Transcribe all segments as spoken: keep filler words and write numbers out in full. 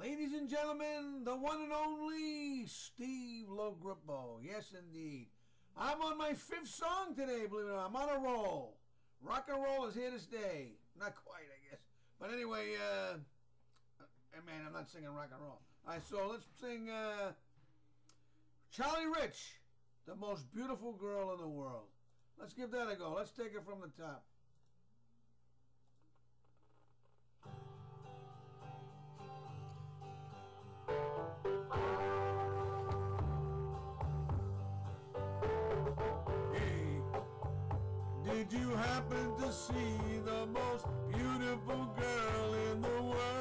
Ladies and gentlemen, the one and only Steve Logrippo. Yes, indeed. I'm on my fifth song today, believe it or not. I'm on a roll. Rock and roll is here to stay. Not quite, I guess. But anyway, uh, uh man, I'm not singing rock and roll. All right, so let's sing uh, Charlie Rich, The Most Beautiful Girl in the World. Let's give that a go. Let's take it from the top. Did you happen to see the most beautiful girl in the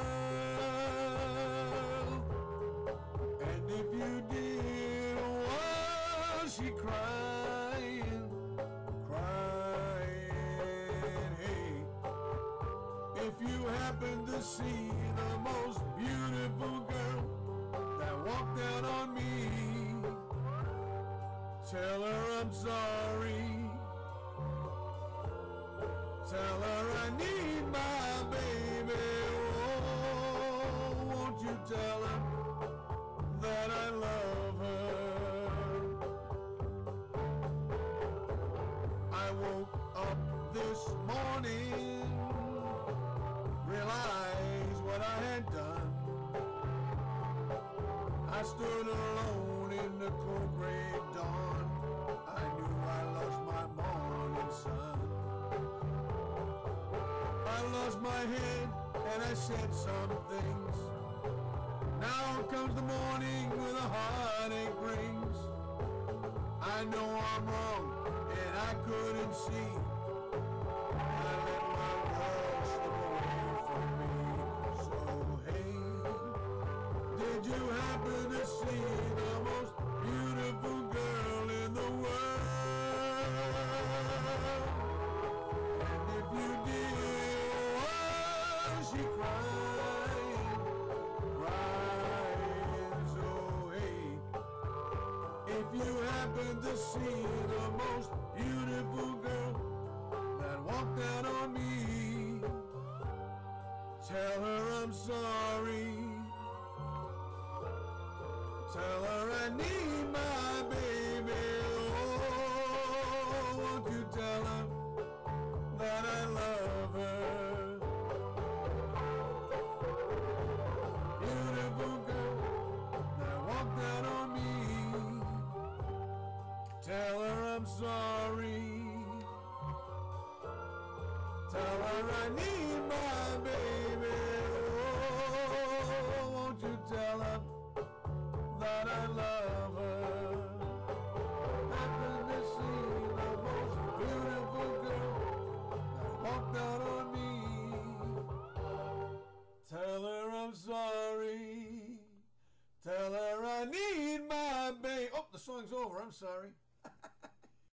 world? And if you did, was she crying, crying? Hey, if you happen to see the most beautiful girl that walked out on me, tell her I'm sorry. Tell her I need my baby. Oh, won't you tell her that I love her? I woke up this morning, realized what I had done. I stood alone in the cold gray dawn. I knew I lost my morning sun. I lost my head and I said some things. Now comes the morning with a heartache brings. I know I'm wrong and I couldn't see. I let my world slip away from me. So hey, did you happen to see the most beautiful girl in the world? And if you did, she crying, crying. So hey, if you happen to see the most beautiful girl that walked out on me, tell her I'm sorry. Tell her I need my baby. Oh, won't you tell her that I love her? Tell her I'm sorry. Tell her I need my baby. Oh, won't you tell her that I love her? Happen to see the most beautiful girl that walked out on me. Tell her I'm sorry. Tell her I need my baby. Oh, the song's over. I'm sorry.